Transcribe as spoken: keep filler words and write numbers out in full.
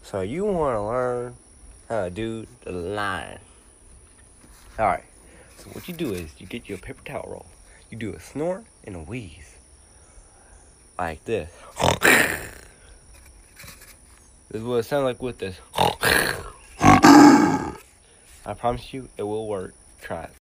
So you want to learn how to do the line. Alright, so what you do is you get your paper towel roll. You do a snort and a wheeze. Like this. This is what it sounds like with this. I promise you, it will work. Try it.